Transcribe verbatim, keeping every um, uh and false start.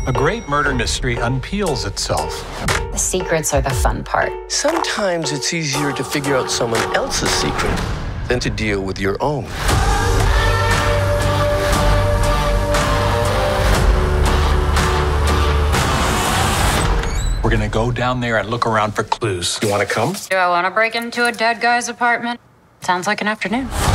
A great murder mystery unpeels itself. The secrets are the fun part. Sometimes it's easier to figure out someone else's secret than to deal with your own. We're gonna go down there and look around for clues. You wanna come? Do I want to break into a dead guy's apartment? Sounds like an afternoon.